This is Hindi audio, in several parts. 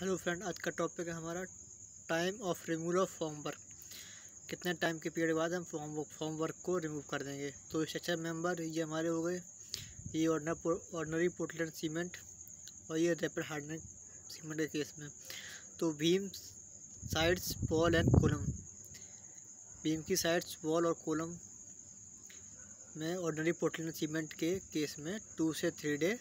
हेलो फ्रेंड, आज का टॉपिक है हमारा time of removal of form work. कितने टाइम के पीरियड बाद हम फॉर्म वर्क को रिमूव कर देंगे। तो स्ट्रक्चर मेंबर ये हमारे हो गए, ये ऑर्डिनरी पोर्टलैंड सीमेंट और ये रैपिड हार्डनिंग सीमेंट के केस में। तो beam sides wall and column, beam की साइड्स वॉल और कॉलम में ऑर्डिनरी पोर्टलैंड सीमेंट के केस में 2 से 3 डे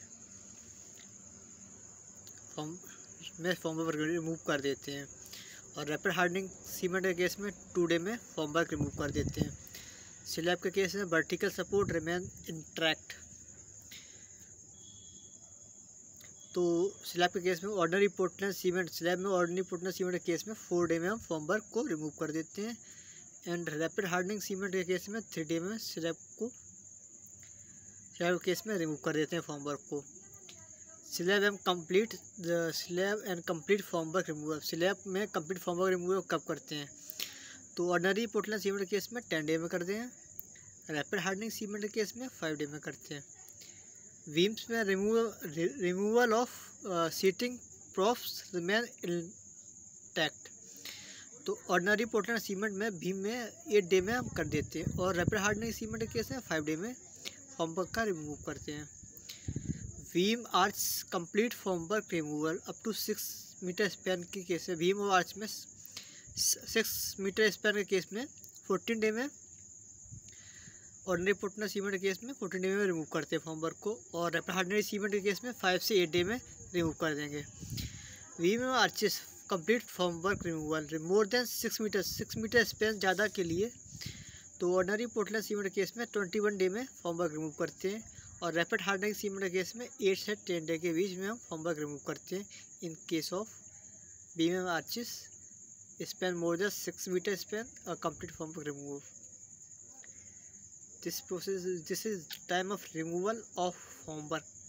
फॉर्म वर्क रिमूव कर देते हैं, और रैपिड हार्डनिंग सीमेंट के केस में 2 डे में फॉर्म वर्क रिमूव कर देते हैं। स्लैब के केस में वर्टिकल सपोर्ट रिमेन इंटैक्ट। तो स्लैब के केस में ऑर्डिनरी पोर्टलैंड सीमेंट, स्लैब में ऑर्डिनरी पोर्टलैंड सीमेंट के केस में 4 डे में हम फॉर्म वर्क को रिमूव कर देते हैं, एंड रैपिड हार्डनिंग सीमेंट के केस में 3 डे में स्लैब के केस में रिमूव कर देते हैं फॉर्म वर्क को। Slab and complete form work removal, slab में कंप्लीट फॉर्म वर्क रिमूवल कब करते हैं? तो ऑर्डिनरी पोर्टलैंड सीमेंट के केस में 10 डे में करते हैं, रैपिड हार्डनिंग सीमेंट के केस में 5 डे में करते हैं। बीम्स में removal of sheeting props remain intact. तो ऑर्डिनरी पोर्टलैंड सीमेंट में बीम में 8 डे में हम कर देते हैं, और रैपिड हार्डनिंग सीमेंट के केस में 5 डे में फॉर्म वर्क का रिमूव करते हैं। Beam arch complete form work removal up to 6 metre span के केस में, बीम और आर्च में 6 मीटर स्पैन के केस में 14 डे में, ऑर्डिनरी पोर्टलैंड सीमेंट के केस में 14 डे में रिमूव करते हैं फॉर्म वर्क को, और रैपिड हार्डनिंग सीमेंट के केस में 5 से 8 डे में रिमूव कर देंगे। बीम और arches complete form work removal more than 6 metre span ज़्यादा के लिए, तो ऑर्डिनरी पोर्टलैंड सीमेंट के केस में 21 डे में फॉर्म वर्क रिमूव करते हैं, और रैपिड हार्डनिंग सीमेंट के केस में 8 से 10 डे के बीच में हम फॉर्म वर्क रिमूव करते हैं। In case of beam and arches span more than 6 metre span और complete form work remove. This is time of removal of form work.